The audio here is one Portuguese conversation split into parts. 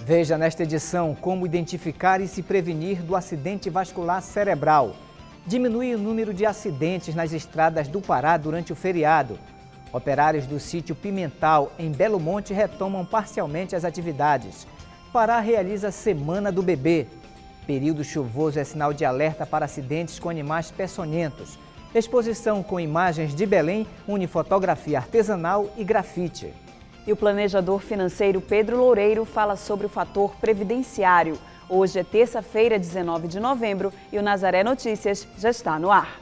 Veja nesta edição como identificar e se prevenir do acidente vascular cerebral. Diminui o número de acidentes nas estradas do Pará durante o feriado. Operários do sítio Pimental, em Belo Monte, retomam parcialmente as atividades. Pará realiza Semana do Bebê. Período chuvoso é sinal de alerta para acidentes com animais peçonhentos. Exposição com imagens de Belém une fotografia artesanal e grafite. E o planejador financeiro Pedro Loureiro fala sobre o fator previdenciário. Hoje é terça-feira, 19 de novembro, e o Nazaré Notícias já está no ar.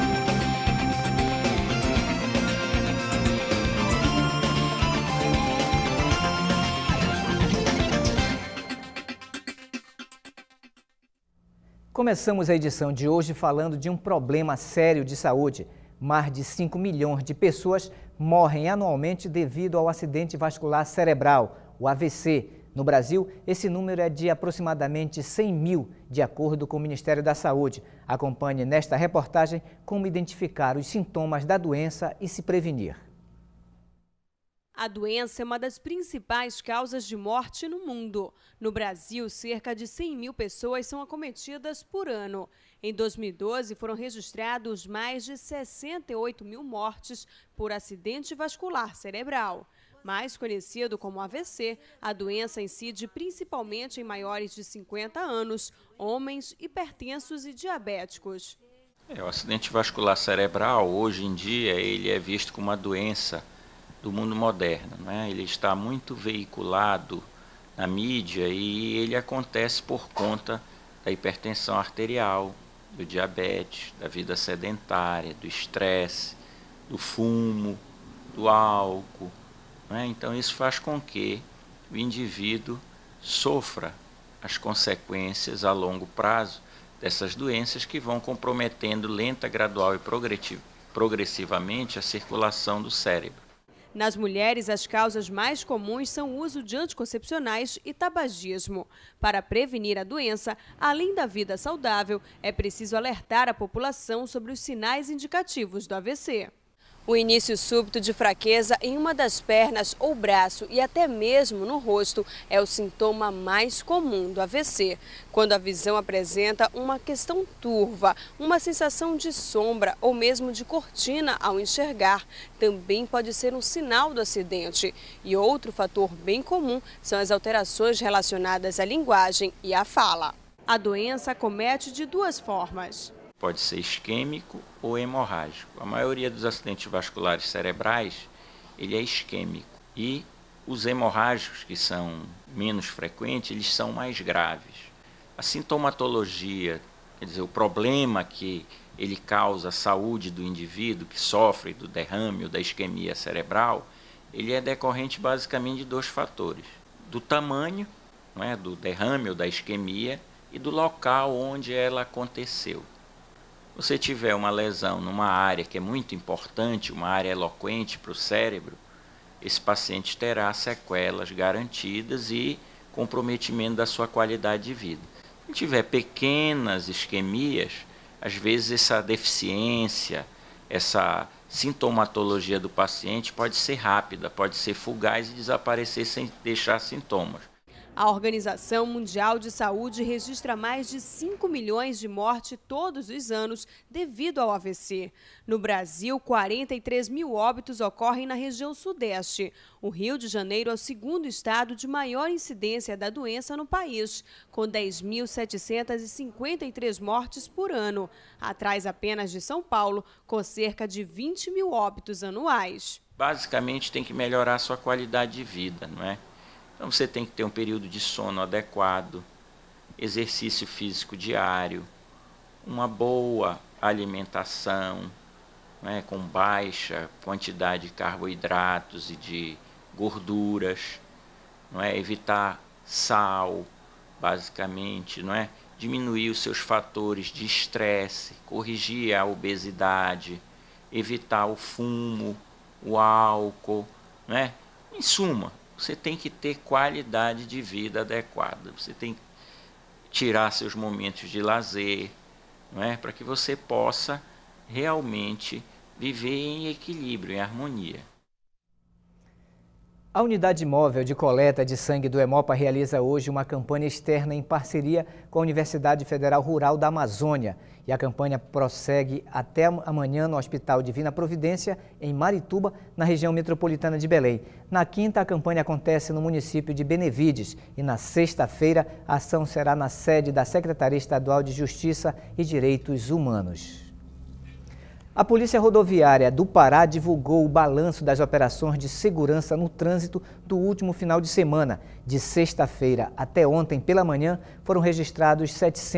Começamos a edição de hoje falando de um problema sério de saúde. Mais de 5 milhões de pessoas morrem anualmente devido ao acidente vascular cerebral, o AVC. No Brasil, esse número é de aproximadamente 100 mil, de acordo com o Ministério da Saúde. Acompanhe nesta reportagem como identificar os sintomas da doença e se prevenir. A doença é uma das principais causas de morte no mundo. No Brasil, cerca de 100 mil pessoas são acometidas por ano. Em 2012, foram registrados mais de 68 mil mortes por acidente vascular cerebral. Mais conhecido como AVC, a doença incide principalmente em maiores de 50 anos, homens hipertensos e diabéticos. O acidente vascular cerebral, hoje em dia, ele é visto como uma doença do mundo moderno, né? Ele está muito veiculado na mídia e ele acontece por conta da hipertensão arterial, do diabetes, da vida sedentária, do estresse, do fumo, do álcool, né? Então isso faz com que o indivíduo sofra as consequências a longo prazo dessas doenças que vão comprometendo lenta, gradual e progressivamente a circulação do cérebro. Nas mulheres, as causas mais comuns são o uso de anticoncepcionais e tabagismo. Para prevenir a doença, além da vida saudável, é preciso alertar a população sobre os sinais indicativos do AVC. O início súbito de fraqueza em uma das pernas ou braço e até mesmo no rosto é o sintoma mais comum do AVC. Quando a visão apresenta uma questão turva, uma sensação de sombra ou mesmo de cortina ao enxergar, também pode ser um sinal do acidente. E outro fator bem comum são as alterações relacionadas à linguagem e à fala. A doença acomete de duas formas. Pode ser isquêmico ou hemorrágico. A maioria dos acidentes vasculares cerebrais, ele é isquêmico. E os hemorrágicos, que são menos frequentes, eles são mais graves. A sintomatologia, quer dizer, o problema que ele causa à saúde do indivíduo que sofre do derrame ou da isquemia cerebral, ele é decorrente basicamente de dois fatores. Do tamanho, não é, do derrame ou da isquemia e do local onde ela aconteceu. Você tiver uma lesão numa área que é muito importante, uma área eloquente para o cérebro, esse paciente terá sequelas garantidas e comprometimento da sua qualidade de vida. Se tiver pequenas isquemias, às vezes essa deficiência, essa sintomatologia do paciente pode ser rápida, pode ser fugaz e desaparecer sem deixar sintomas. A Organização Mundial de Saúde registra mais de 5 milhões de mortes todos os anos devido ao AVC. No Brasil, 43 mil óbitos ocorrem na região sudeste. O Rio de Janeiro é o segundo estado de maior incidência da doença no país, com 10.753 mortes por ano, atrás apenas de São Paulo, com cerca de 20 mil óbitos anuais. Basicamente tem que melhorar a sua qualidade de vida, não é? Então você tem que ter um período de sono adequado, exercício físico diário, uma boa alimentação, né, com baixa quantidade de carboidratos e de gorduras, não é? Evitar sal, basicamente, não é? Diminuir os seus fatores de estresse, corrigir a obesidade, evitar o fumo, o álcool, não é? Em suma, você tem que ter qualidade de vida adequada, você tem que tirar seus momentos de lazer, não é? Para que você possa realmente viver em equilíbrio, em harmonia. A Unidade Móvel de Coleta de Sangue do Hemopa realiza hoje uma campanha externa em parceria com a Universidade Federal Rural da Amazônia. E a campanha prossegue até amanhã no Hospital Divina Providência, em Marituba, na região metropolitana de Belém. Na quinta, a campanha acontece no município de Benevides. E na sexta-feira, a ação será na sede da Secretaria Estadual de Justiça e Direitos Humanos. A Polícia Rodoviária do Pará divulgou o balanço das operações de segurança no trânsito do último final de semana. De sexta-feira até ontem pela manhã, foram registrados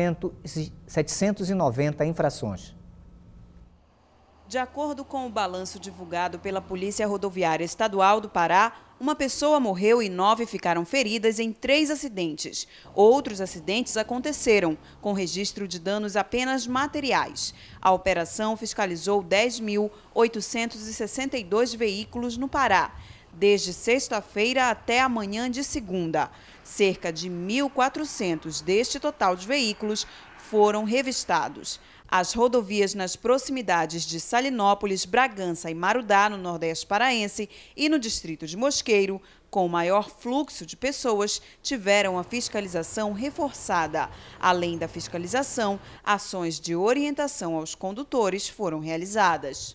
790 infrações. De acordo com o balanço divulgado pela Polícia Rodoviária Estadual do Pará, uma pessoa morreu e 9 ficaram feridas em 3 acidentes. Outros acidentes aconteceram, com registro de danos apenas materiais. A operação fiscalizou 10.862 veículos no Pará, desde sexta-feira até amanhã de segunda. Cerca de 1.400 deste total de veículos foram revistados. As rodovias nas proximidades de Salinópolis, Bragança e Marudá, no Nordeste paraense, e no distrito de Mosqueiro, com maior fluxo de pessoas, tiveram a fiscalização reforçada. Além da fiscalização, ações de orientação aos condutores foram realizadas.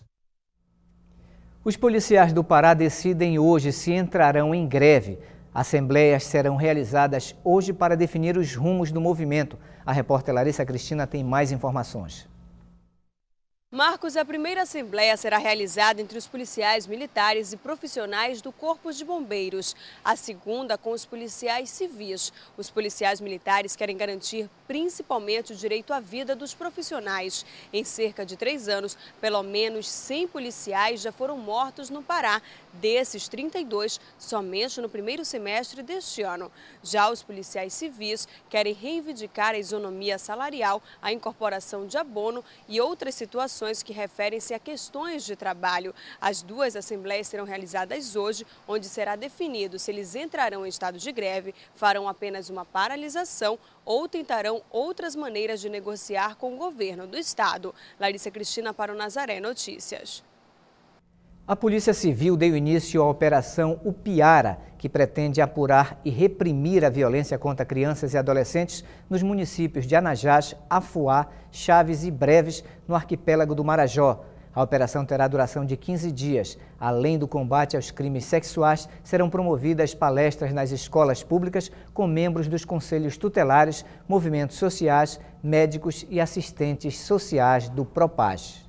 Os policiais do Pará decidem hoje se entrarão em greve. Assembleias serão realizadas hoje para definir os rumos do movimento. A repórter Larissa Cristina tem mais informações. Marcos, a primeira assembleia será realizada entre os policiais militares e profissionais do Corpo de Bombeiros. A segunda com os policiais civis. Os policiais militares querem garantir principalmente o direito à vida dos profissionais. Em cerca de 3 anos, pelo menos 100 policiais já foram mortos no Pará. Desses 32, somente no primeiro semestre deste ano. Já os policiais civis querem reivindicar a isonomia salarial, a incorporação de abono e outras situações que referem-se a questões de trabalho. As 2 assembleias serão realizadas hoje, onde será definido se eles entrarão em estado de greve, farão apenas uma paralisação ou tentarão outras maneiras de negociar com o governo do estado. Larissa Cristina para o Nazaré Notícias. A Polícia Civil deu início à Operação Upiara, que pretende apurar e reprimir a violência contra crianças e adolescentes nos municípios de Anajás, Afuá, Chaves e Breves, no arquipélago do Marajó. A operação terá duração de 15 dias. Além do combate aos crimes sexuais, serão promovidas palestras nas escolas públicas com membros dos conselhos tutelares, movimentos sociais, médicos e assistentes sociais do Propage.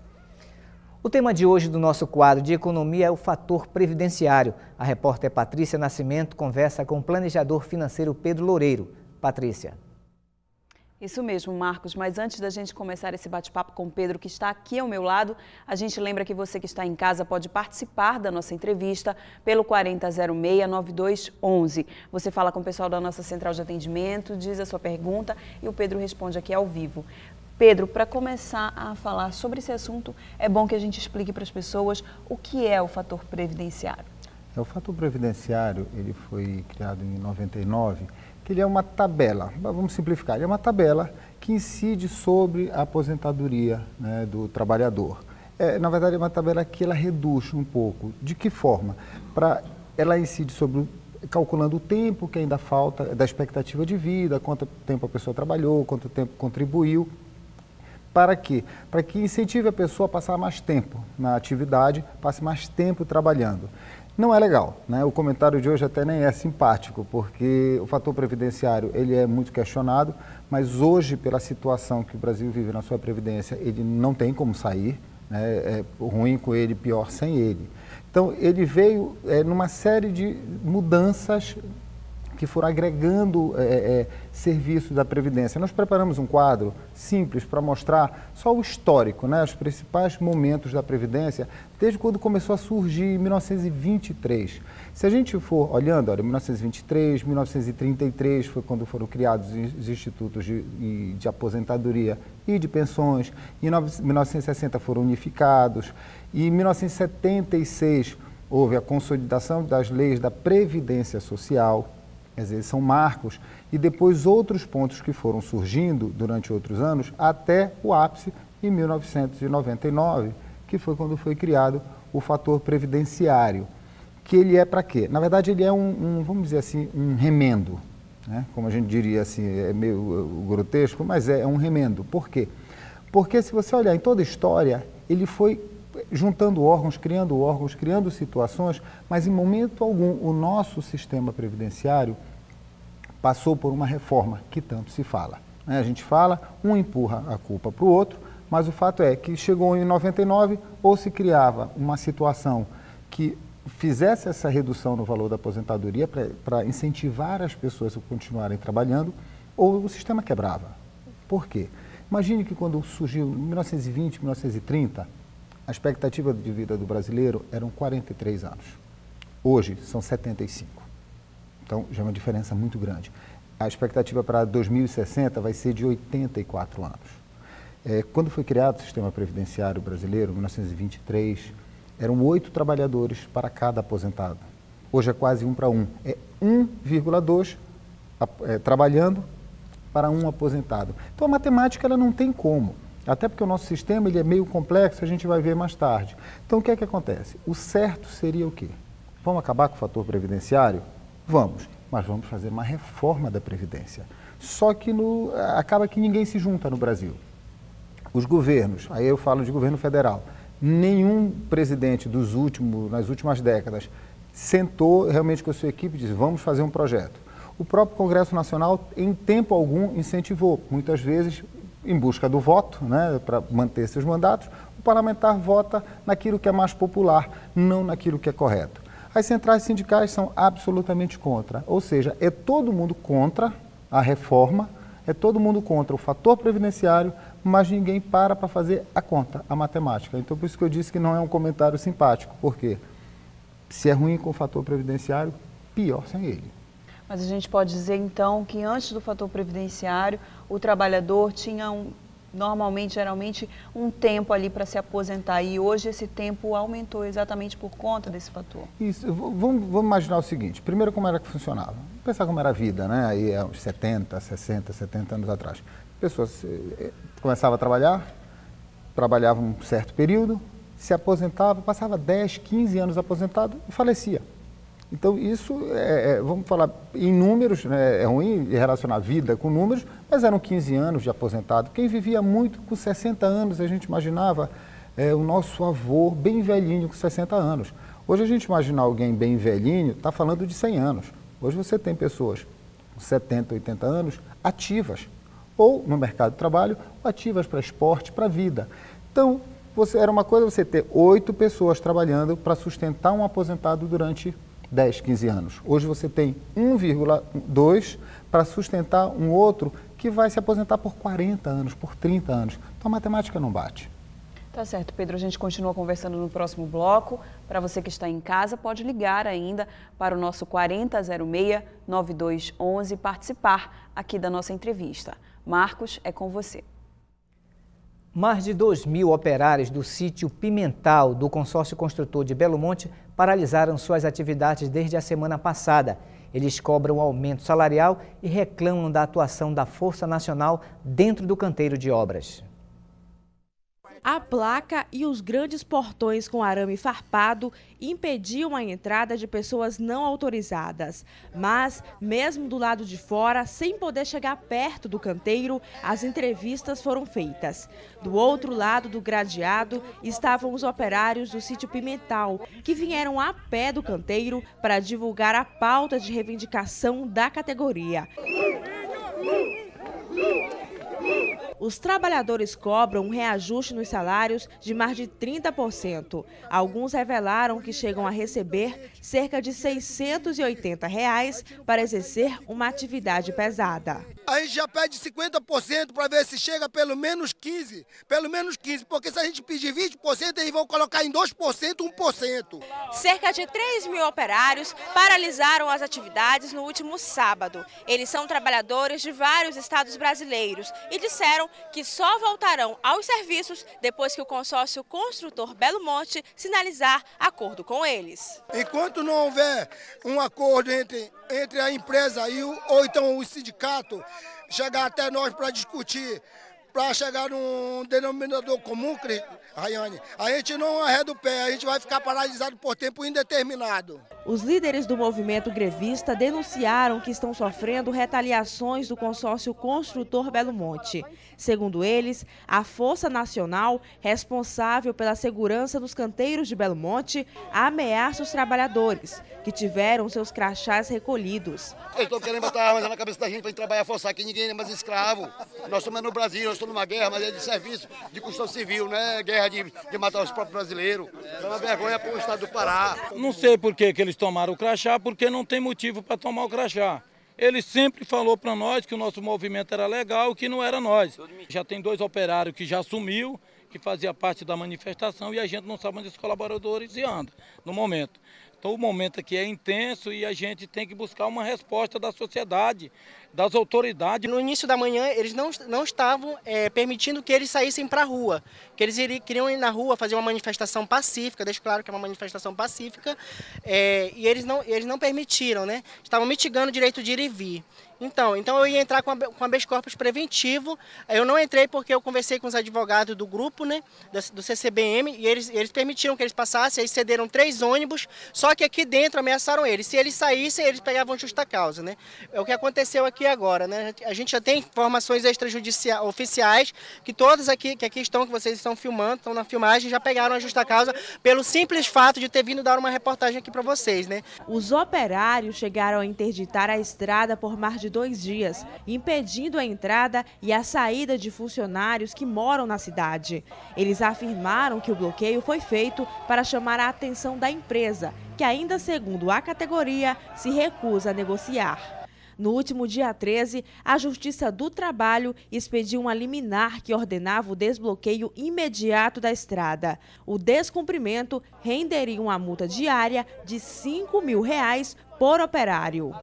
O tema de hoje do nosso quadro de economia é o fator previdenciário. A repórter Patrícia Nascimento conversa com o planejador financeiro Pedro Loureiro. Patrícia. Isso mesmo, Marcos, mas antes da gente começar esse bate-papo com o Pedro, que está aqui ao meu lado, a gente lembra que você que está em casa pode participar da nossa entrevista pelo 4006-9211. Você fala com o pessoal da nossa central de atendimento, diz a sua pergunta e o Pedro responde aqui ao vivo. Pedro, para começar a falar sobre esse assunto, é bom que a gente explique para as pessoas o que é o fator previdenciário. O fator previdenciário, ele foi criado em 99, que ele é uma tabela, vamos simplificar, ele é uma tabela que incide sobre a aposentadoria, né, do trabalhador. Na verdade, é uma tabela que ela reduz um pouco. De que forma? Ela incide sobre calculando o tempo que ainda falta da expectativa de vida, quanto tempo a pessoa trabalhou, quanto tempo contribuiu. Para quê? Para que incentive a pessoa a passar mais tempo na atividade, passe mais tempo trabalhando. Não é legal, né? O comentário de hoje até nem é simpático, porque o fator previdenciário ele é muito questionado, mas hoje, pela situação que o Brasil vive na sua previdência, ele não tem como sair, né? É ruim com ele, pior sem ele. Então, ele veio numa série de mudanças que foram agregando serviços da Previdência. Nós preparamos um quadro simples para mostrar só o histórico, né, os principais momentos da Previdência, desde quando começou a surgir em 1923. Se a gente for olhando, olha, 1923, 1933 foi quando foram criados os institutos de aposentadoria e de pensões, em 1960 foram unificados, e em 1976 houve a consolidação das leis da Previdência Social. Quer dizer, são marcos, e depois outros pontos que foram surgindo durante outros anos, até o ápice em 1999, que foi quando foi criado o fator previdenciário. que ele é para quê? Na verdade, ele é vamos dizer assim, um remendo, né? Como a gente diria assim, é meio grotesco, mas é um remendo. Por quê? Porque se você olhar em toda a história, ele foi juntando órgãos, criando situações, mas em momento algum o nosso sistema previdenciário passou por uma reforma que tanto se fala, né? A gente fala, um empurra a culpa para o outro, mas o fato é que chegou em 99, ou se criava uma situação que fizesse essa redução no valor da aposentadoria para incentivar as pessoas a continuarem trabalhando, ou o sistema quebrava. Por quê? Imagine que quando surgiu em 1920, 1930, a expectativa de vida do brasileiro eram 43 anos. Hoje são 75. Então já é uma diferença muito grande. A expectativa para 2060 vai ser de 84 anos. Quando foi criado o sistema previdenciário brasileiro, em 1923, eram 8 trabalhadores para cada aposentado. Hoje é quase 1 para 1. É 1,2 trabalhando para um aposentado. Então a matemática ela não tem como. Até porque o nosso sistema ele é meio complexo, a gente vai ver mais tarde. Então o que é que acontece? O certo seria o quê? Vamos acabar com o fator previdenciário? Vamos, mas vamos fazer uma reforma da Previdência. Só que acaba que ninguém se junta no Brasil. Os governos, aí eu falo de governo federal, nenhum presidente nas últimas décadas sentou realmente com a sua equipe e disse, vamos fazer um projeto. O próprio Congresso Nacional, em tempo algum, incentivou, muitas vezes em busca do voto, né, para manter seus mandatos, o parlamentar vota naquilo que é mais popular, não naquilo que é correto. As centrais sindicais são absolutamente contra, ou seja, é todo mundo contra a reforma, é todo mundo contra o fator previdenciário, mas ninguém para fazer a conta, a matemática. Então, por isso que eu disse que não é um comentário simpático, porque se é ruim com o fator previdenciário, pior sem ele. Mas a gente pode dizer, então, que antes do fator previdenciário, o trabalhador tinha geralmente, um tempo ali para se aposentar. E hoje esse tempo aumentou exatamente por conta desse fator. Isso. Vamos imaginar o seguinte. Primeiro, como era que funcionava. Vamos pensar como era a vida, né? Aí, há uns 70, 60, 70 anos atrás. Pessoas começavam a trabalhar, trabalhavam um certo período, se aposentava, passava 10, 15 anos aposentado e falecia. Então, isso, vamos falar em números, né, é ruim relacionar a vida com números, mas eram 15 anos de aposentado. Quem vivia muito com 60 anos, a gente imaginava o nosso avô bem velhinho com 60 anos. Hoje, a gente imaginar alguém bem velhinho, está falando de 100 anos. Hoje você tem pessoas com 70, 80 anos ativas, ou no mercado de trabalho, ou ativas para esporte, para a vida. Então, era uma coisa você ter 8 pessoas trabalhando para sustentar um aposentado durante 10, 15 anos. Hoje você tem 1,2 para sustentar um outro que vai se aposentar por 40 anos, por 30 anos. Então a matemática não bate. Tá certo, Pedro. A gente continua conversando no próximo bloco. Para você que está em casa, pode ligar ainda para o nosso 4006-9211 e participar aqui da nossa entrevista. Marcos, é com você. Mais de 2.000 operários do sítio Pimental do consórcio construtor de Belo Monte paralisaram suas atividades desde a semana passada. Eles cobram aumento salarial e reclamam da atuação da Força Nacional dentro do canteiro de obras. A placa e os grandes portões com arame farpado impediam a entrada de pessoas não autorizadas. Mas, mesmo do lado de fora, sem poder chegar perto do canteiro, as entrevistas foram feitas. Do outro lado do gradeado estavam os operários do sítio Pimental, que vieram a pé do canteiro para divulgar a pauta de reivindicação da categoria. Os trabalhadores cobram um reajuste nos salários de mais de 30%. Alguns revelaram que chegam a receber cerca de R$ 680 para exercer uma atividade pesada. A gente já pede 50% para ver se chega pelo menos 15%. Pelo menos 15%, porque se a gente pedir 20%, eles vão colocar em 2%, 1%. Cerca de 3.000 operários paralisaram as atividades no último sábado. Eles são trabalhadores de vários estados brasileiros e disseram que só voltarão aos serviços depois que o consórcio construtor Belo Monte sinalizar acordo com eles. Enquanto não houver um acordo entre a empresa ou então o sindicato chegar até nós para discutir para chegar num denominador comum, Rayane, a gente não arreda o pé, a gente vai ficar paralisado por tempo indeterminado. Os líderes do movimento grevista denunciaram que estão sofrendo retaliações do consórcio construtor Belo Monte. Segundo eles, a Força Nacional, responsável pela segurança nos canteiros de Belo Monte, ameaça os trabalhadores, que tiveram seus crachás recolhidos. Eles estão querendo botar armas na cabeça da gente para a gente trabalhar, forçar aqui, ninguém é mais escravo. Nós estamos no Brasil, nós estamos numa guerra, mas é de serviço de construção civil, né? Guerra de matar os próprios brasileiros. É uma vergonha para o estado do Pará. Não sei por que eles tomaram o crachá, porque não tem motivo para tomar o crachá. Ele sempre falou para nós que o nosso movimento era legal, que não era nós. Já tem 2 operários que já assumiu, que fazia parte da manifestação, e a gente não sabe onde os colaboradores andam no momento. Então o momento aqui é intenso e a gente tem que buscar uma resposta da sociedade, das autoridades. No início da manhã eles não estavam permitindo que eles saíssem para a rua, que eles queriam ir na rua fazer uma manifestação pacífica, deixo claro que é uma manifestação pacífica, e eles não permitiram, né? Estavam mitigando o direito de ir e vir. Então eu ia entrar com habeas corpus preventivo. Eu não entrei porque eu conversei com os advogados do grupo, né, do CCBM, e eles permitiram que eles passassem, aí cederam 3 ônibus, só que aqui dentro ameaçaram eles. Se eles saíssem, eles pegavam justa causa, né? É o que aconteceu aqui agora, né? A gente já tem informações extrajudiciais oficiais que todas aqui estão, que vocês estão filmando, estão na filmagem, já pegaram a justa causa pelo simples fato de ter vindo dar uma reportagem aqui para vocês, né? Os operários chegaram a interditar a estrada por mais de 2 dias, impedindo a entrada e a saída de funcionários que moram na cidade. Eles afirmaram que o bloqueio foi feito para chamar a atenção da empresa, que ainda segundo a categoria, se recusa a negociar. No último dia 13, a Justiça do Trabalho expediu uma liminar que ordenava o desbloqueio imediato da estrada. O descumprimento renderia uma multa diária de R$ 5.000 por operário.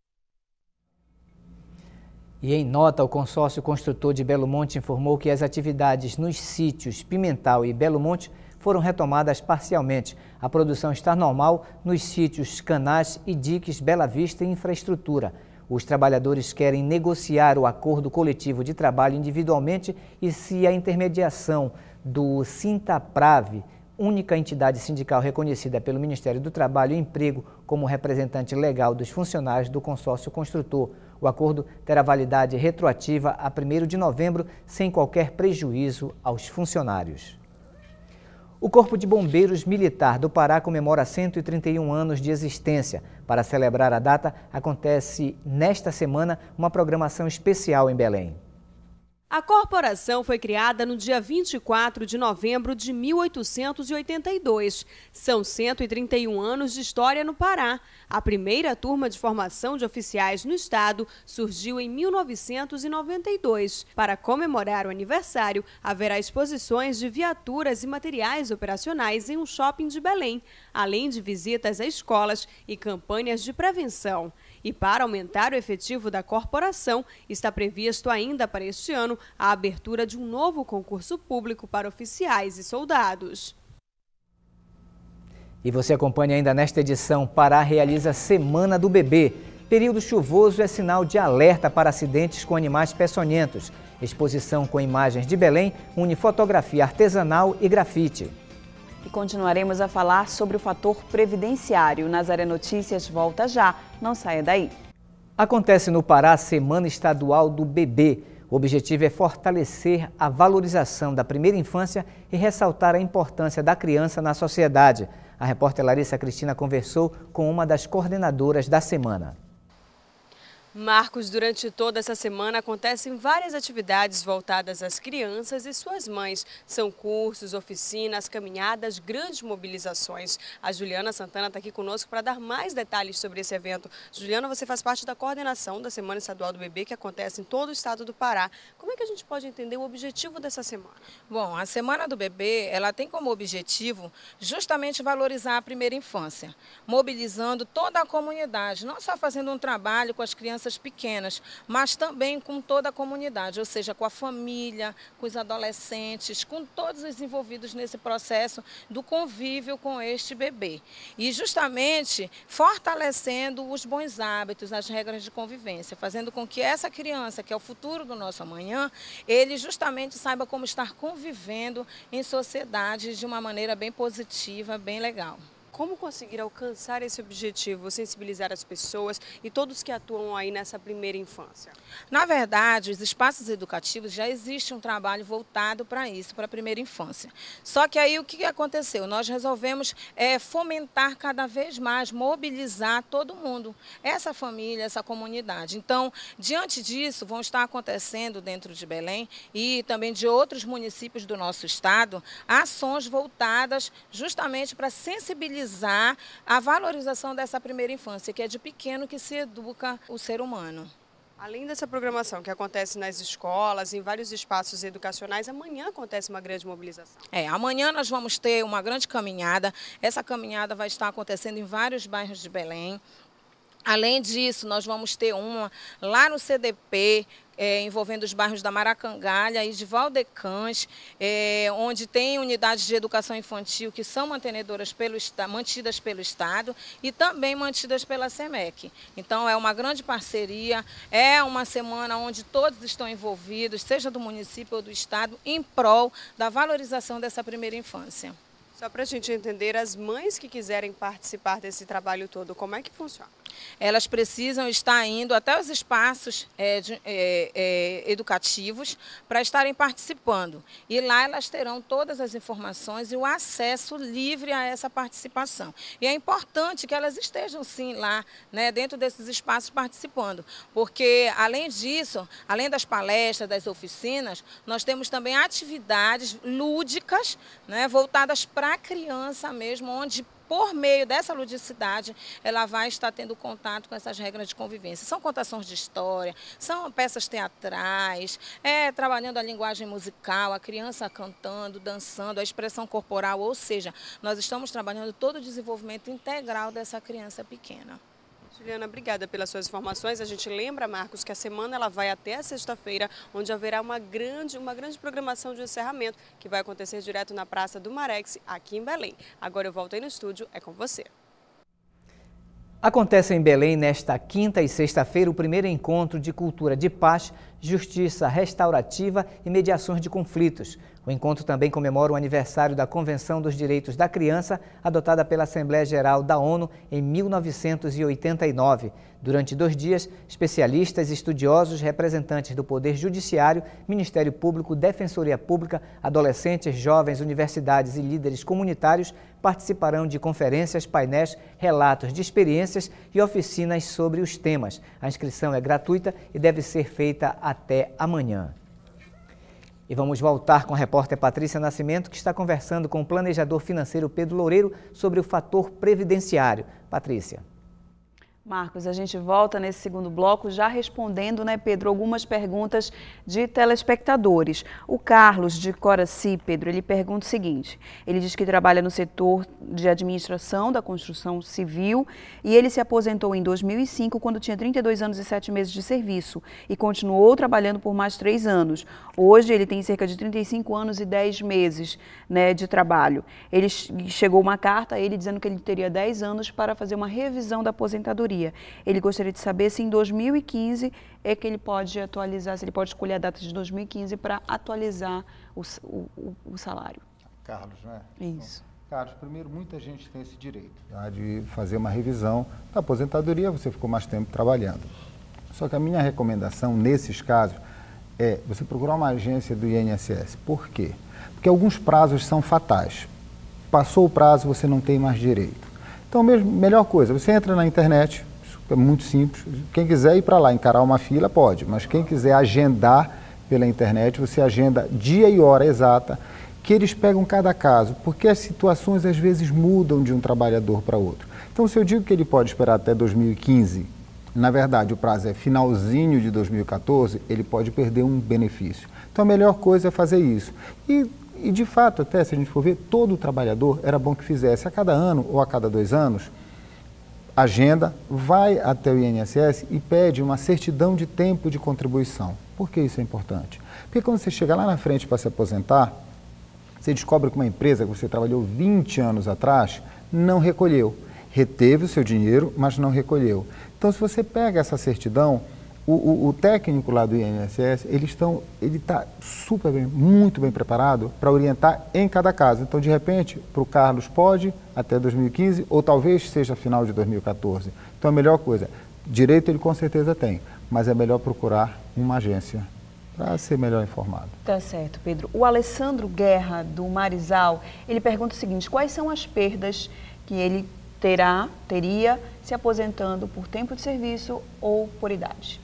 E em nota, o consórcio construtor de Belo Monte informou que as atividades nos sítios Pimental e Belo Monte foram retomadas parcialmente. A produção está normal nos sítios Canais e Diques Bela Vista e Infraestrutura. Os trabalhadores querem negociar o acordo coletivo de trabalho individualmente e se a intermediação do Sintaprave, única entidade sindical reconhecida pelo Ministério do Trabalho e Emprego como representante legal dos funcionários do consórcio construtor. O acordo terá validade retroativa a 1º de novembro, sem qualquer prejuízo aos funcionários. O Corpo de Bombeiros Militar do Pará comemora 131 anos de existência. Para celebrar a data, acontece nesta semana uma programação especial em Belém. A corporação foi criada no dia 24 de novembro de 1882. São 131 anos de história no Pará. A primeira turma de formação de oficiais no estado surgiu em 1992. Para comemorar o aniversário, haverá exposições de viaturas e materiais operacionais em um shopping de Belém, além de visitas a escolas e campanhas de prevenção. E para aumentar o efetivo da corporação, está previsto ainda para este ano a abertura de um novo concurso público para oficiais e soldados. E você acompanha ainda nesta edição, Pará realiza Semana do Bebê. Período chuvoso é sinal de alerta para acidentes com animais peçonhentos. Exposição com imagens de Belém une fotografia artesanal e grafite. E continuaremos a falar sobre o fator previdenciário. Nazaré Notícias volta já. Não saia daí. Acontece no Pará a Semana Estadual do Bebê. O objetivo é fortalecer a valorização da primeira infância e ressaltar a importância da criança na sociedade. A repórter Larissa Cristina conversou com uma das coordenadoras da semana. Marcos, durante toda essa semana acontecem várias atividades voltadas às crianças e suas mães. São cursos, oficinas, caminhadas, grandes mobilizações. A Juliana Santana está aqui conosco para dar mais detalhes sobre esse evento. Juliana, você faz parte da coordenação da Semana Estadual do Bebê, que acontece em todo o estado do Pará. Como é que a gente pode entender o objetivo dessa semana? Bom, a Semana do Bebê, ela tem como objetivo justamente valorizar a primeira infância, mobilizando toda a comunidade, não só fazendo um trabalho com as crianças crianças pequenas, mas também com toda a comunidade, ou seja, com a família, com os adolescentes, com todos os envolvidos nesse processo do convívio com este bebê. E justamente fortalecendo os bons hábitos, as regras de convivência, fazendo com que essa criança, que é o futuro do nosso amanhã, ele justamente saiba como estar convivendo em sociedade de uma maneira bem positiva, bem legal. Como conseguir alcançar esse objetivo, sensibilizar as pessoas e todos que atuam aí nessa primeira infância? Na verdade, os espaços educativos já existe um trabalho voltado para isso, para a primeira infância. Só que aí o que aconteceu? Nós resolvemos fomentar cada vez mais, mobilizar todo mundo, essa família, essa comunidade. Então, diante disso, vão estar acontecendo dentro de Belém e também de outros municípios do nosso estado, ações voltadas justamente para sensibilizar a valorização dessa primeira infância, que é de pequeno que se educa o ser humano. Além dessa programação que acontece nas escolas, em vários espaços educacionais, amanhã acontece uma grande mobilização. Amanhã nós vamos ter uma grande caminhada. Essa caminhada vai estar acontecendo em vários bairros de Belém. Além disso, nós vamos ter uma lá no CDP, envolvendo os bairros da Maracangalha e de Valdecães, onde tem unidades de educação infantil que são mantidas pelo Estado e também mantidas pela SEMEC. Então, é uma grande parceria, é uma semana onde todos estão envolvidos, seja do município ou do Estado, em prol da valorização dessa primeira infância. Só para a gente entender, as mães que quiserem participar desse trabalho todo, como é que funciona? Elas precisam estar indo até os espaços educativos para estarem participando. E lá elas terão todas as informações e o acesso livre a essa participação. E é importante que elas estejam sim lá, né, dentro desses espaços participando. Porque, além disso, além das palestras, das oficinas, nós temos também atividades lúdicas, né, voltadas para a criança mesmo, onde por meio dessa ludicidade, ela vai estar tendo contato com essas regras de convivência. São contações de história, são peças teatrais, trabalhando a linguagem musical, a criança cantando, dançando, a expressão corporal, ou seja, nós estamos trabalhando todo o desenvolvimento integral dessa criança pequena. Juliana, obrigada pelas suas informações. A gente lembra, Marcos, que a semana ela vai até a sexta-feira, onde haverá uma grande programação de encerramento, que vai acontecer direto na Praça do Marex, aqui em Belém. Agora eu volto aí no estúdio, é com você. Acontece em Belém, nesta quinta e sexta-feira, o primeiro encontro de cultura de paz, justiça restaurativa e mediações de conflitos. O encontro também comemora o aniversário da Convenção dos Direitos da Criança, adotada pela Assembleia Geral da ONU em 1989. Durante 2 dias, especialistas, estudiosos, representantes do Poder Judiciário, Ministério Público, Defensoria Pública, adolescentes, jovens, universidades e líderes comunitários participarão de conferências, painéis, relatos de experiências e oficinas sobre os temas. A inscrição é gratuita e deve ser feita até amanhã. E vamos voltar com a repórter Patrícia Nascimento, que está conversando com o planejador financeiro Pedro Loureiro sobre o fator previdenciário. Patrícia. Marcos, a gente volta nesse segundo bloco já respondendo, né, Pedro, algumas perguntas de telespectadores. O Carlos de Coraci, Pedro, ele pergunta o seguinte: ele diz que trabalha no setor de administração da construção civil e ele se aposentou em 2005 quando tinha 32 anos e 7 meses de serviço e continuou trabalhando por mais 3 anos. Hoje ele tem cerca de 35 anos e 10 meses, né, de trabalho. Ele chegou uma carta a ele dizendo que ele teria 10 anos para fazer uma revisão da aposentadoria. Ele gostaria de saber se em 2015 é que ele pode atualizar, se ele pode escolher a data de 2015 para atualizar o salário. Carlos, não é? Isso. Bom, Carlos, primeiro, muita gente tem esse direito, tá, de fazer uma revisão da aposentadoria, você ficou mais tempo trabalhando. Só que a minha recomendação, nesses casos, é você procurar uma agência do INSS. Por quê? Porque alguns prazos são fatais. Passou o prazo, você não tem mais direito. Então, melhor coisa, você entra na internet, é muito simples. Quem quiser ir para lá, encarar uma fila, pode. Mas quem quiser agendar pela internet, você agenda dia e hora exata, que eles pegam cada caso, porque as situações às vezes mudam de um trabalhador para outro. Então, se eu digo que ele pode esperar até 2015, na verdade o prazo é finalzinho de 2014, ele pode perder um benefício. Então, a melhor coisa é fazer isso. E de fato, até se a gente for ver, todo trabalhador era bom que fizesse a cada ano ou a cada 2 anos agenda, vai até o INSS e pede uma certidão de tempo de contribuição. Por que isso é importante? Porque quando você chega lá na frente para se aposentar, você descobre que uma empresa que você trabalhou 20 anos atrás não recolheu. Reteve o seu dinheiro, mas não recolheu. Então, se você pega essa certidão, o técnico lá do INSS, ele está super bem, muito bem preparado para orientar em cada caso. Então, de repente, para o Carlos pode até 2015, ou talvez seja final de 2014. Então, a melhor coisa, direito ele com certeza tem, mas é melhor procurar uma agência para ser melhor informado. Tá certo, Pedro. O Alessandro Guerra, do Marizal, ele pergunta o seguinte: quais são as perdas que ele teria se aposentando por tempo de serviço ou por idade?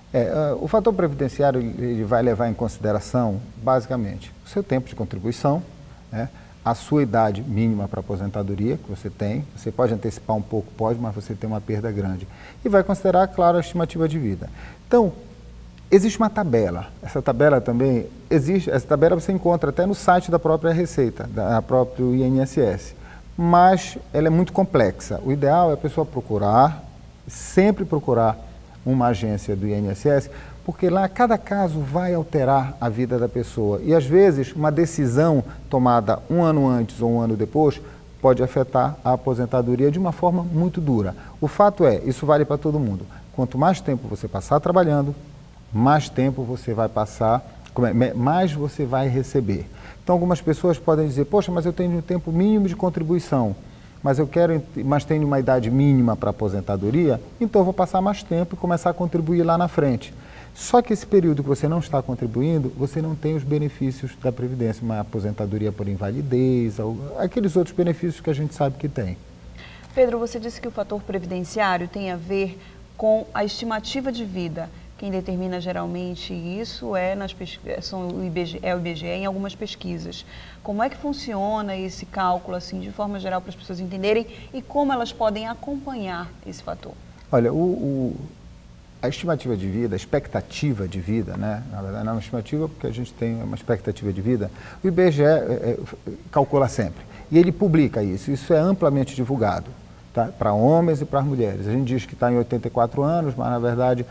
O fator previdenciário ele vai levar em consideração, basicamente, o seu tempo de contribuição, né, a sua idade mínima para aposentadoria que você tem. Você pode antecipar um pouco, pode, mas você tem uma perda grande. E vai considerar, claro, a estimativa de vida. Então, existe uma tabela. Essa tabela também existe. Essa tabela você encontra até no site da própria Receita, da próprio INSS. Mas ela é muito complexa. O ideal é a pessoa procurar, sempre procurar uma agência do INSS, porque lá cada caso vai alterar a vida da pessoa. E às vezes uma decisão tomada um ano antes ou um ano depois pode afetar a aposentadoria de uma forma muito dura. O fato é, isso vale para todo mundo. Quanto mais tempo você passar trabalhando, mais tempo você vai passar, mais você vai receber. Então algumas pessoas podem dizer, poxa, mas eu tenho um tempo mínimo de contribuição, mas tenho uma idade mínima para aposentadoria, então eu vou passar mais tempo e começar a contribuir lá na frente. Só que esse período que você não está contribuindo, você não tem os benefícios da Previdência, uma aposentadoria por invalidez, aqueles outros benefícios que a gente sabe que tem. Pedro, você disse que o fator previdenciário tem a ver com a estimativa de vida. Quem determina geralmente isso é o IBGE em algumas pesquisas. Como é que funciona esse cálculo, assim, de forma geral, para as pessoas entenderem e como elas podem acompanhar esse fator? Olha, a estimativa de vida, a expectativa de vida, né? Na verdade não é uma estimativa porque a gente tem uma expectativa de vida, o IBGE calcula sempre e ele publica isso, isso é amplamente divulgado. Tá? Para homens e para as mulheres. A gente diz que está em 84 anos, mas na verdade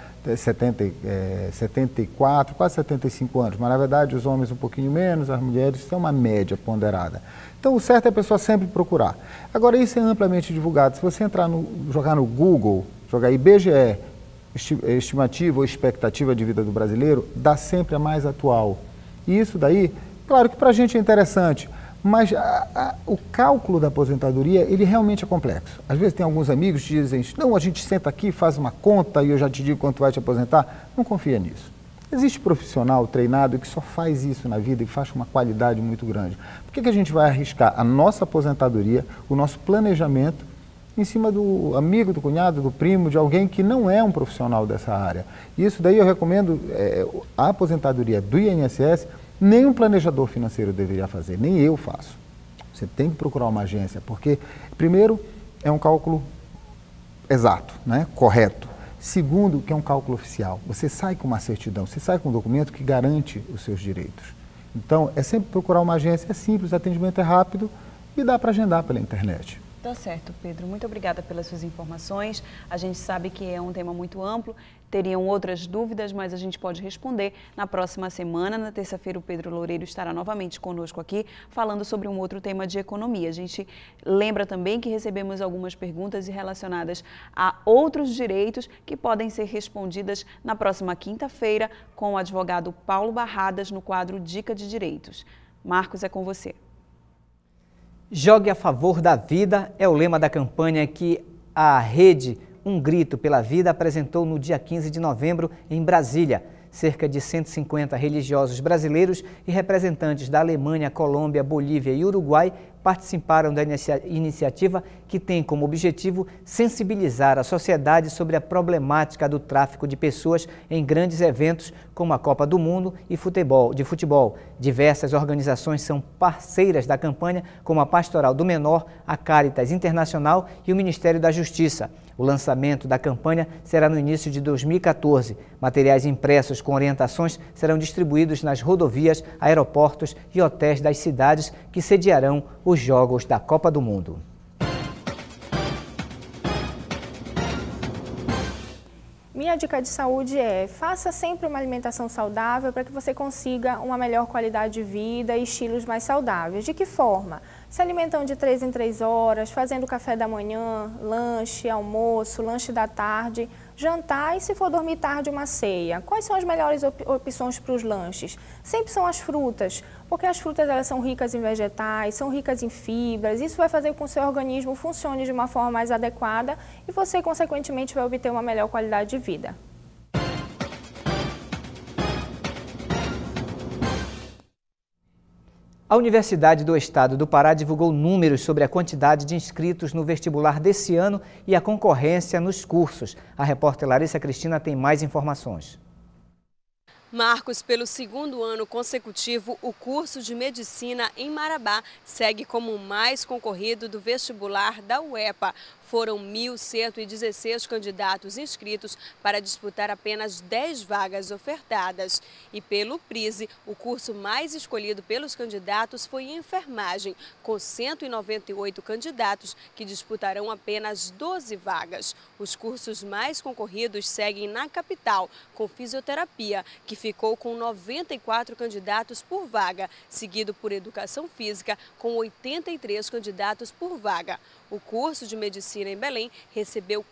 74, quase 75 anos, mas na verdade os homens um pouquinho menos, as mulheres, isso é uma média ponderada. Então o certo é a pessoa sempre procurar. Agora isso é amplamente divulgado. Se você jogar no Google, jogar IBGE, estimativa ou expectativa de vida do brasileiro, dá sempre a mais atual. E isso daí, claro que para a gente é interessante, mas o cálculo da aposentadoria, ele realmente é complexo. Às vezes tem alguns amigos que dizem, não, a gente senta aqui, faz uma conta e eu já te digo quanto vai te aposentar. Não confia nisso. Existe profissional treinado que só faz isso na vida e faz com uma qualidade muito grande. Por que a gente vai arriscar a nossa aposentadoria, o nosso planejamento, em cima do amigo, do cunhado, do primo, de alguém que não é um profissional dessa área? E isso daí eu recomendo a aposentadoria do INSS. Nem um planejador financeiro deveria fazer, nem eu faço. Você tem que procurar uma agência, porque, primeiro, é um cálculo exato, né? Correto. Segundo, que é um cálculo oficial. Você sai com uma certidão, você sai com um documento que garante os seus direitos. Então, é sempre procurar uma agência, é simples, o atendimento é rápido e dá para agendar pela internet. Tá certo, Pedro. Muito obrigada pelas suas informações. A gente sabe que é um tema muito amplo, teriam outras dúvidas, mas a gente pode responder na próxima semana. Na terça-feira, o Pedro Loureiro estará novamente conosco aqui, falando sobre um outro tema de economia. A gente lembra também que recebemos algumas perguntas relacionadas a outros direitos que podem ser respondidas na próxima quinta-feira com o advogado Paulo Barradas no quadro Dica de Direitos. Marcos, é com você. Jogue a favor da vida é o lema da campanha que a rede Um Grito pela Vida apresentou no dia 15 de novembro em Brasília. Cerca de 150 religiosos brasileiros e representantes da Alemanha, Colômbia, Bolívia e Uruguai participaram da iniciativa que tem como objetivo sensibilizar a sociedade sobre a problemática do tráfico de pessoas em grandes eventos como a Copa do Mundo e de futebol. Diversas organizações são parceiras da campanha, como a Pastoral do Menor, a Caritas Internacional e o Ministério da Justiça. O lançamento da campanha será no início de 2014. Materiais impressos com orientações serão distribuídos nas rodovias, aeroportos e hotéis das cidades que sediarão os Jogos da Copa do Mundo. minha dica de saúde é: faça sempre uma alimentação saudável para que você consiga uma melhor qualidade de vida e estilos mais saudáveis. De que forma? Se alimentando de 3 em 3 horas, fazendo café da manhã, lanche, almoço, lanche da tarde, jantar e, se for dormir tarde, uma ceia. Quais são as melhores opções para os lanches? Sempre são as frutas, porque as frutas elas são ricas em vegetais, são ricas em fibras. Isso vai fazer com que o seu organismo funcione de uma forma mais adequada e você, consequentemente, vai obter uma melhor qualidade de vida. A Universidade do Estado do Pará divulgou números sobre a quantidade de inscritos no vestibular desse ano e a concorrência nos cursos. A repórter Larissa Cristina tem mais informações. Marcos, pelo segundo ano consecutivo, o curso de Medicina em Marabá segue como o mais concorrido do vestibular da UEPA. Foram 1.116 candidatos inscritos para disputar apenas 10 vagas ofertadas. E pelo PRISE, o curso mais escolhido pelos candidatos foi enfermagem, com 198 candidatos que disputarão apenas 12 vagas. Os cursos mais concorridos seguem na capital, com fisioterapia, que ficou com 94 candidatos por vaga, seguido por educação física, com 83 candidatos por vaga. O curso de Medicina em Belém recebeu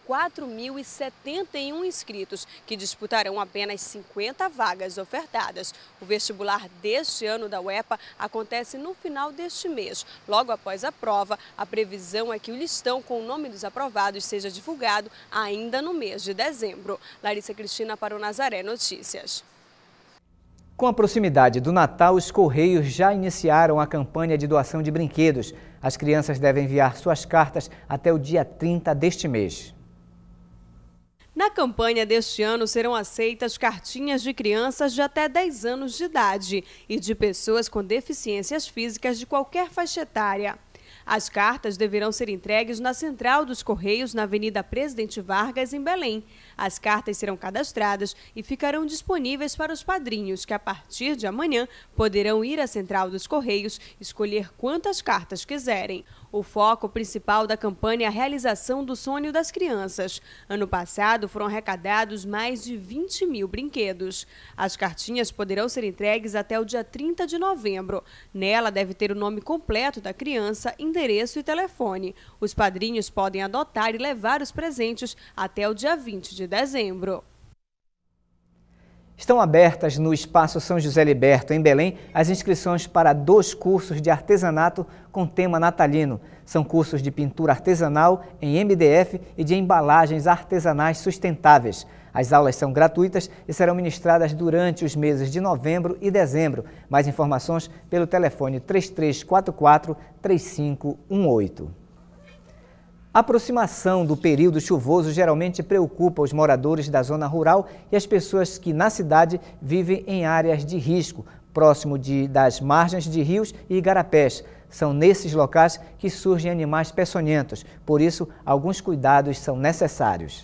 4.071 inscritos, que disputarão apenas 50 vagas ofertadas. O vestibular deste ano da UEPA acontece no final deste mês. Logo após a prova, a previsão é que o listão com o nome dos aprovados seja divulgado ainda no mês de dezembro. Larissa Cristina para o Nazaré Notícias. Com a proximidade do Natal, os Correios já iniciaram a campanha de doação de brinquedos. As crianças devem enviar suas cartas até o dia 30 deste mês. Na campanha deste ano serão aceitas cartinhas de crianças de até 10 anos de idade e de pessoas com deficiências físicas de qualquer faixa etária. As cartas deverão ser entregues na Central dos Correios, na Avenida Presidente Vargas, em Belém. As cartas serão cadastradas e ficarão disponíveis para os padrinhos, que a partir de amanhã poderão ir à Central dos Correios escolher quantas cartas quiserem. O foco principal da campanha é a realização do sonho das crianças. Ano passado foram arrecadados mais de 20 mil brinquedos. As cartinhas poderão ser entregues até o dia 30 de novembro. Nela deve ter o nome completo da criança, endereço e telefone. Os padrinhos podem adotar e levar os presentes até o dia 20 de dezembro. Estão abertas no Espaço São José Liberto, em Belém, as inscrições para 2 cursos de artesanato com tema natalino. São cursos de pintura artesanal em MDF e de embalagens artesanais sustentáveis. As aulas são gratuitas e serão ministradas durante os meses de novembro e dezembro. Mais informações pelo telefone 3344-3518. A aproximação do período chuvoso geralmente preocupa os moradores da zona rural e as pessoas que na cidade vivem em áreas de risco, próximo das margens de rios e igarapés. São nesses locais que surgem animais peçonhentos, por isso alguns cuidados são necessários.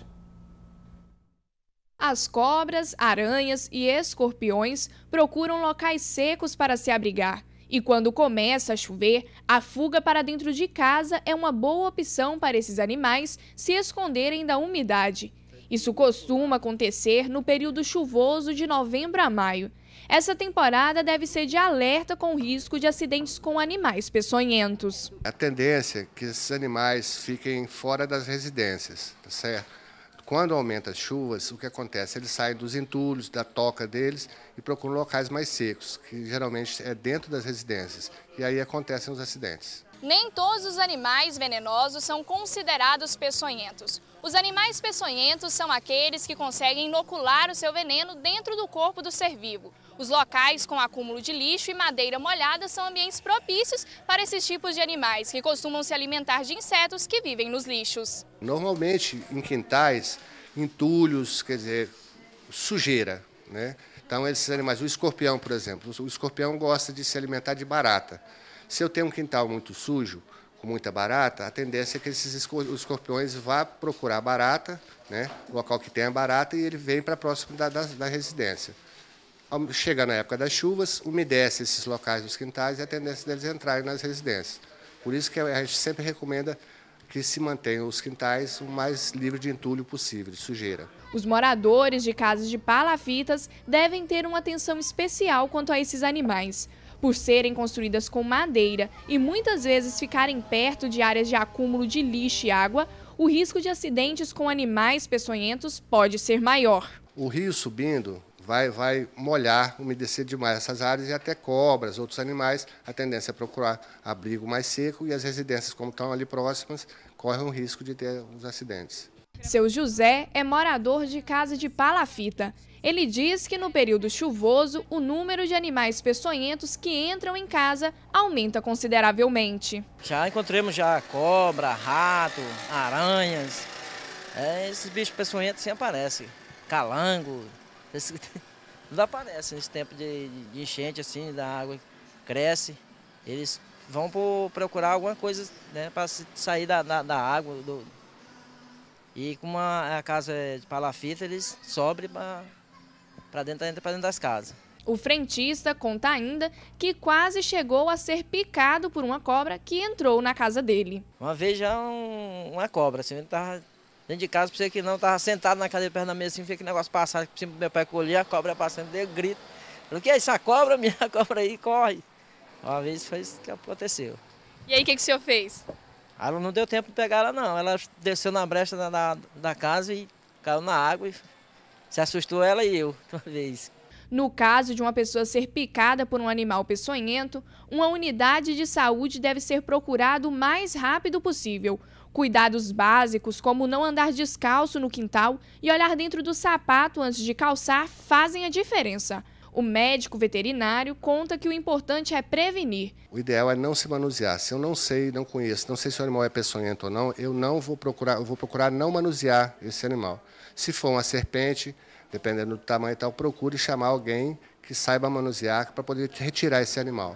As cobras, aranhas e escorpiões procuram locais secos para se abrigar. E quando começa a chover, a fuga para dentro de casa é uma boa opção para esses animais se esconderem da umidade. Isso costuma acontecer no período chuvoso de novembro a maio. Essa temporada deve ser de alerta com o risco de acidentes com animais peçonhentos. A tendência é que esses animais fiquem fora das residências, tá certo? Quando aumenta as chuvas, o que acontece? Eles saem dos entulhos, da toca deles e procuram locais mais secos, que geralmente é dentro das residências. E aí acontecem os acidentes. Nem todos os animais venenosos são considerados peçonhentos. Os animais peçonhentos são aqueles que conseguem inocular o seu veneno dentro do corpo do ser vivo. Os locais com acúmulo de lixo e madeira molhada são ambientes propícios para esses tipos de animais, que costumam se alimentar de insetos que vivem nos lixos. Normalmente em quintais, entulhos, quer dizer, sujeira, né? Então esses animais, o escorpião, por exemplo, o escorpião gosta de se alimentar de barata. Se eu tenho um quintal muito sujo, com muita barata, a tendência é que esses escorpiões vá procurar barata, né, o local que tem a barata, e ele vem para próximo da residência. Chega na época das chuvas, umedece esses locais dos quintais e a tendência deles entrarem nas residências. Por isso que a gente sempre recomenda que se mantenham os quintais o mais livre de entulho possível, de sujeira. Os moradores de casas de palafitas devem ter uma atenção especial quanto a esses animais. Por serem construídas com madeira e muitas vezes ficarem perto de áreas de acúmulo de lixo e água, o risco de acidentes com animais peçonhentos pode ser maior. O rio subindo vai molhar, umedecer demais essas áreas e até cobras, outros animais, a tendência é procurar abrigo mais seco e as residências, como estão ali próximas, correm o risco de ter os acidentes. Seu José é morador de casa de palafita. Ele diz que no período chuvoso, o número de animais peçonhentos que entram em casa aumenta consideravelmente. Já encontramos cobra, rato, aranhas. Esses bichos peçonhentos sempre aparecem. Calango. Tudo aparece nesse tempo de enchente, assim, da água cresce. Eles vão procurar alguma coisa, né, para sair da água. E como a casa é de palafita, eles sobem para dentro das casas. O frentista conta ainda que quase chegou a ser picado por uma cobra que entrou na casa dele. Uma vez já uma cobra, assim, estava dentro de casa, pensei que não, estava sentado na cadeira perto da mesa, assim, vi aquele negócio passar, por cima do meu pai colher, a cobra passando, deu grito. Falei, o que é isso? A cobra, minha cobra aí, corre. Uma vez foi isso que aconteceu. E aí, o que o senhor fez? Ela não deu tempo de pegar ela, não. Ela desceu na brecha da casa e caiu na água e se assustou ela e eu, uma vez. No caso de uma pessoa ser picada por um animal peçonhento, uma unidade de saúde deve ser procurada o mais rápido possível. Cuidados básicos, como não andar descalço no quintal e olhar dentro do sapato antes de calçar, fazem a diferença. O médico veterinário conta que o importante é prevenir. O ideal é não se manusear. Se eu não sei, não conheço, não sei se o animal é peçonhento ou não, eu vou procurar não manusear esse animal. Se for uma serpente, dependendo do tamanho e tal, procure chamar alguém que saiba manusear para poder retirar esse animal.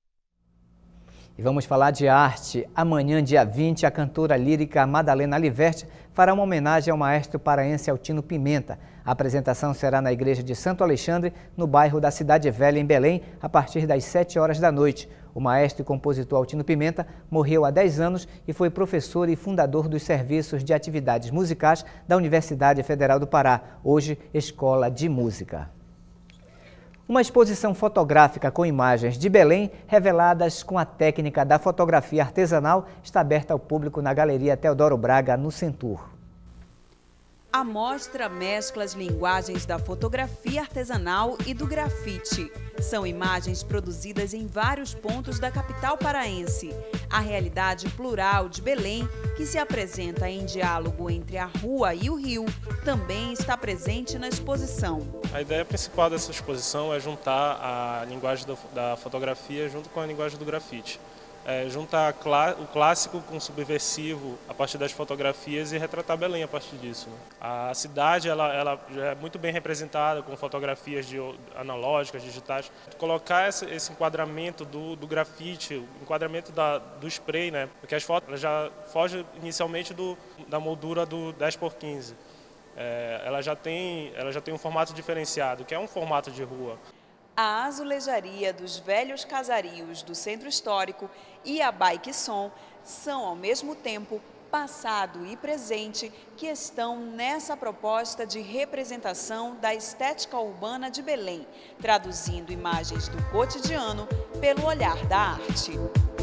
E vamos falar de arte. Amanhã, dia 20, a cantora lírica Madalena Aliverte fará uma homenagem ao maestro paraense Altino Pimenta. A apresentação será na igreja de Santo Alexandre, no bairro da Cidade Velha, em Belém, a partir das 7 horas da noite. O maestro e compositor Altino Pimenta morreu há 10 anos e foi professor e fundador dos serviços de atividades musicais da Universidade Federal do Pará, hoje Escola de Música. Uma exposição fotográfica com imagens de Belém, reveladas com a técnica da fotografia artesanal, está aberta ao público na Galeria Teodoro Braga, no Centur. A mostra mescla as linguagens da fotografia artesanal e do grafite. São imagens produzidas em vários pontos da capital paraense. A realidade plural de Belém, que se apresenta em diálogo entre a rua e o rio, também está presente na exposição. A ideia principal dessa exposição é juntar a linguagem da fotografia junto com a linguagem do grafite. Juntar o clássico com o subversivo a partir das fotografias e retratar Belém a partir disso. A cidade ela já é muito bem representada com fotografias analógicas, digitais. Colocar esse enquadramento do grafite, o enquadramento do spray, né? Porque as fotos já fogem inicialmente da moldura do 10x15. Ela já tem um formato diferenciado, que é um formato de rua. A azulejaria dos velhos casarios do Centro Histórico e a Bike Som são, ao mesmo tempo, passado e presente, que estão nessa proposta de representação da estética urbana de Belém, traduzindo imagens do cotidiano pelo olhar da arte.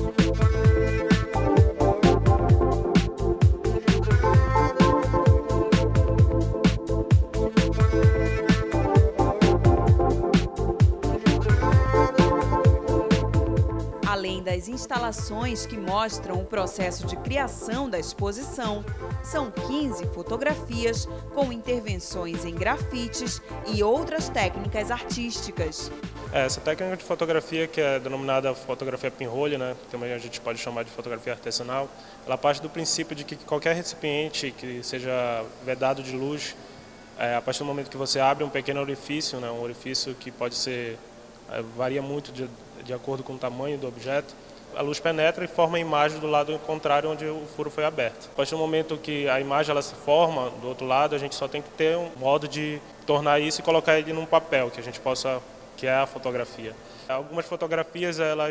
Além das instalações que mostram o processo de criação da exposição, são 15 fotografias com intervenções em grafites e outras técnicas artísticas. Essa técnica de fotografia, que é denominada fotografia pinhole, né, que também a gente pode chamar de fotografia artesanal, ela parte do princípio de que qualquer recipiente que seja vedado de luz, a partir do momento que você abre um pequeno orifício, né, um orifício que pode ser, varia muito de acordo com o tamanho do objeto, a luz penetra e forma a imagem do lado contrário onde o furo foi aberto. A partir do momento que a imagem ela se forma do outro lado, a gente só tem que ter um modo de tornar isso e colocar ele num papel, que a gente possa, que é a fotografia. Algumas fotografias elas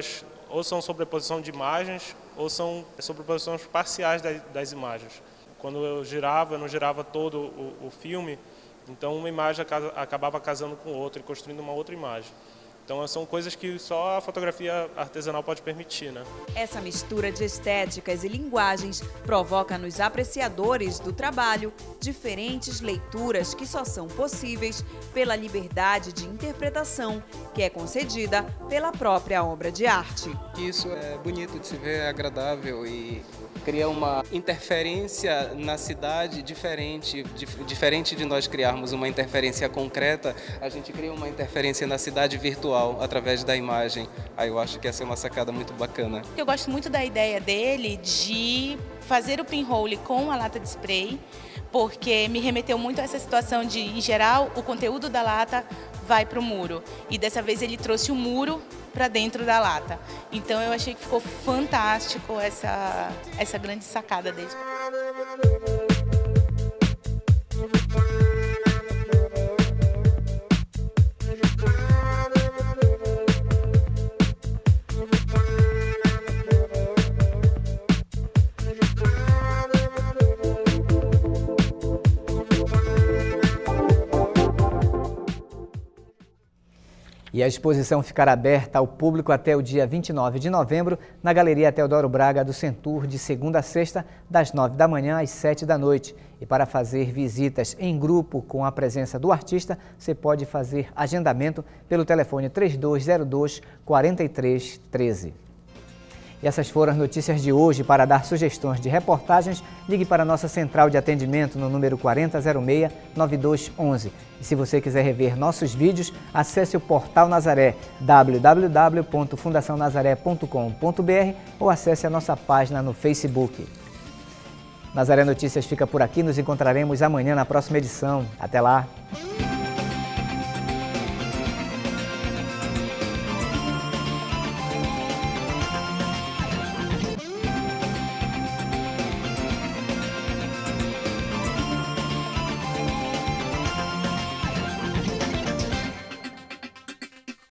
ou são sobreposição de imagens, ou são sobreposições parciais das imagens. Quando eu não girava todo o filme, então uma imagem acabava casando com outra e construindo uma outra imagem. Então são coisas que só a fotografia artesanal pode permitir, né? Essa mistura de estéticas e linguagens provoca nos apreciadores do trabalho diferentes leituras que só são possíveis pela liberdade de interpretação que é concedida pela própria obra de arte. Isso é bonito de se ver, é agradável e cria uma interferência na cidade diferente de nós criarmos uma interferência concreta, a gente cria uma interferência na cidade virtual através da imagem. Aí eu acho que essa é uma sacada muito bacana. Eu gosto muito da ideia dele de fazer o pinhole com a lata de spray, porque me remeteu muito a essa situação de, em geral, o conteúdo da lata vai para o muro. E dessa vez ele trouxe o muro para dentro da lata. Então eu achei que ficou fantástico essa grande sacada dele. E a exposição ficará aberta ao público até o dia 29 de novembro, na Galeria Teodoro Braga do Centur, de segunda a sexta, das 9 da manhã às 7 da noite. E para fazer visitas em grupo com a presença do artista, você pode fazer agendamento pelo telefone 3202-4313. E essas foram as notícias de hoje. Para dar sugestões de reportagens, ligue para a nossa central de atendimento no número 4006-9211. E se você quiser rever nossos vídeos, acesse o Portal Nazaré, www.fundacionazaré.com.br ou acesse a nossa página no Facebook. Nazaré Notícias fica por aqui, nos encontraremos amanhã na próxima edição. Até lá!